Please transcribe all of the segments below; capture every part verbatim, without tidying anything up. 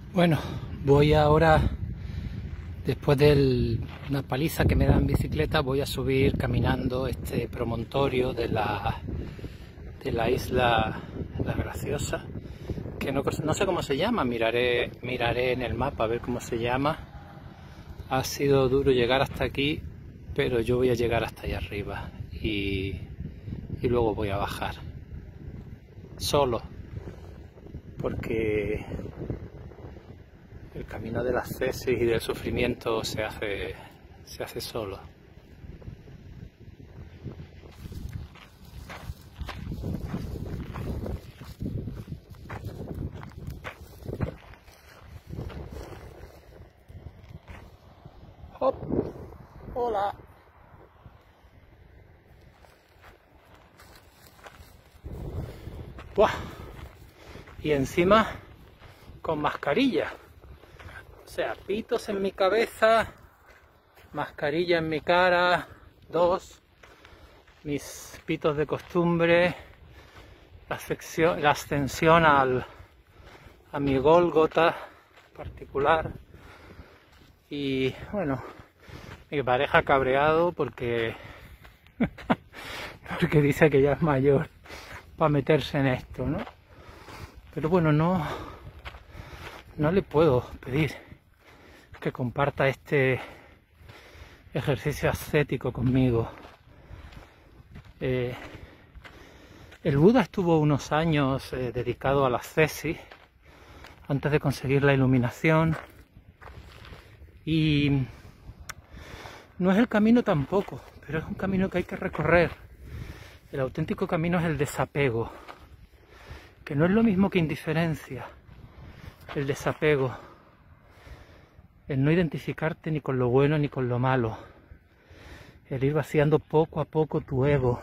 Bueno, voy ahora, después de una paliza que me da en bicicleta, voy a subir caminando este promontorio de la, de la isla La Graciosa, que no, no sé cómo se llama, miraré, miraré en el mapa a ver cómo se llama. Ha sido duro llegar hasta aquí, pero yo voy a llegar hasta allá arriba y, y luego voy a bajar, solo, porque el camino de la ascesis y del sufrimiento se hace, se hace solo. ¡Hop! ¡Hola! ¡Buah! Y encima con mascarilla. O sea, pitos en mi cabeza, mascarilla en mi cara, dos, mis pitos de costumbre, la, sección, la ascensión al, a mi Gólgota particular. Y bueno, mi pareja cabreado porque, porque dice que ya es mayor para meterse en esto, ¿no? Pero bueno, no, no le puedo pedir que comparta este ejercicio ascético conmigo. Eh, el Buda estuvo unos años eh, dedicado a la ascesis antes de conseguir la iluminación, y no es el camino tampoco, pero es un camino que hay que recorrer. El auténtico camino es el desapego, que no es lo mismo que indiferencia. El desapego, el no identificarte ni con lo bueno ni con lo malo, el ir vaciando poco a poco tu ego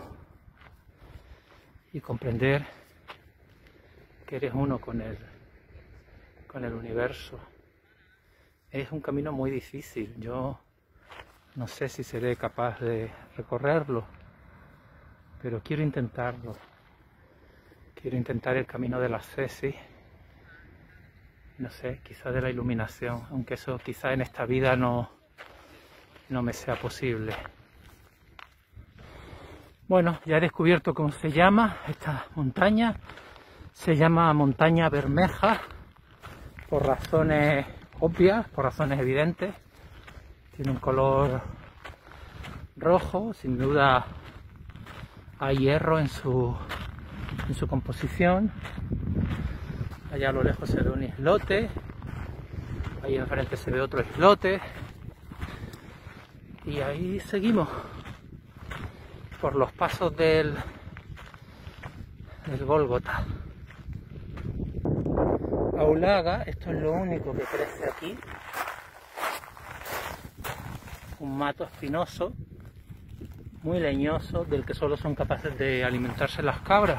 y comprender que eres uno con el, con el universo. Es un camino muy difícil. Yo no sé si seré capaz de recorrerlo, pero quiero intentarlo. Quiero intentar el camino de la ascesis, no sé, quizá de la iluminación, aunque eso quizá en esta vida no, no me sea posible. Bueno, ya he descubierto cómo se llama esta montaña. Se llama Montaña Bermeja, por razones obvias, por razones evidentes. Tiene un color rojo, sin duda hay hierro en su, en su composición. Allá a lo lejos se ve un islote, ahí enfrente se ve otro islote, y ahí seguimos por los pasos del, del Gólgota. Aulaga, esto es lo único que crece aquí, un mato espinoso, muy leñoso, del que solo son capaces de alimentarse las cabras,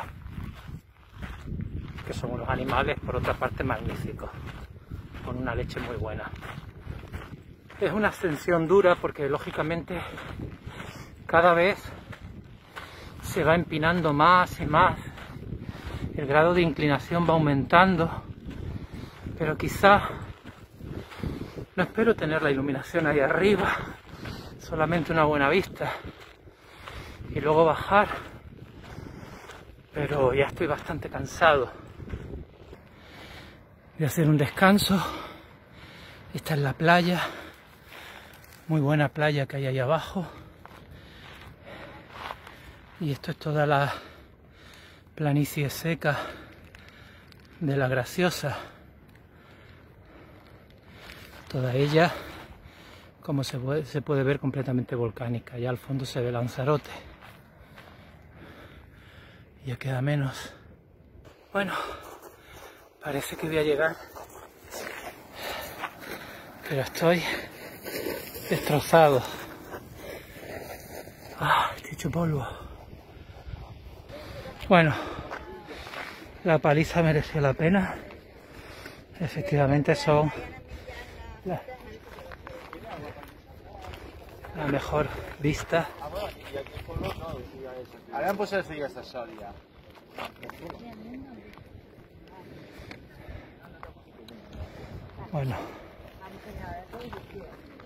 que son unos animales por otra parte magníficos, con una leche muy buena. Es una ascensión dura porque lógicamente cada vez se va empinando más y más, el grado de inclinación va aumentando, pero quizá no espero tener la iluminación ahí arriba, solamente una buena vista y luego bajar, pero ya estoy bastante cansado. Voy a hacer un descanso. Esta es la playa, muy buena playa que hay ahí abajo, y esto es toda la planicie seca de La Graciosa, toda ella, como se puede, se puede ver, completamente volcánica. Allá al fondo se ve Lanzarote, ya queda menos. Bueno, parece que voy a llegar, pero estoy destrozado. Ah, estoy hecho polvo. Bueno, la paliza mereció la pena. Efectivamente son la, la mejor vista. Ara em pots fer aquesta sòlia. Bueno.